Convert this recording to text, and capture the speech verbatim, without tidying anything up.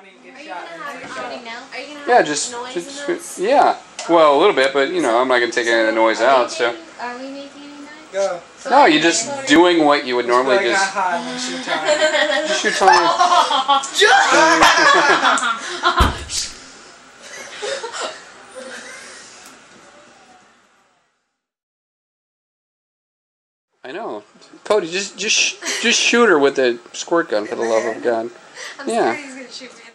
Are you gonna have shooting now? Are you gonna have Yeah, just, noise just in this? yeah. Well, a little bit, but you know, I'm not gonna take any of the noise Are out. we So. making- Are we making any noise? Go. No, you're just doing what you would normally Just. just. High when shoot time. Just shoot time. I know, Cody. Just, just, just shoot her with the squirt gun for the love of God. I'm Yeah. scared he's gonna shoot me.